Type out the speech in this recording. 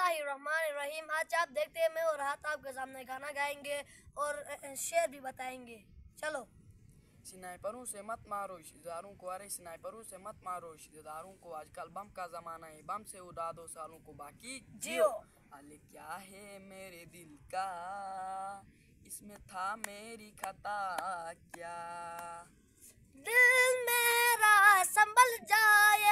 बिस्मिल्लाहिर्रहमानिर्रहीम। आज आप देखते हैं मैं और राहत आपके सामने गाना गाएंगे और शेर भी बताएंगे। चलो। स्नाइपरों से मत मारो रिश्तेदारों को, अरे स्नाइपरों से मत मारो रिश्तेदारों को, आजकल बम का जमाना है, बम से उड़ा दो सालों को, बाकी जियो। अले क्या है मेरे दिल का, इसमें था मेरी खता क्या। दिल मेरा संभल जाए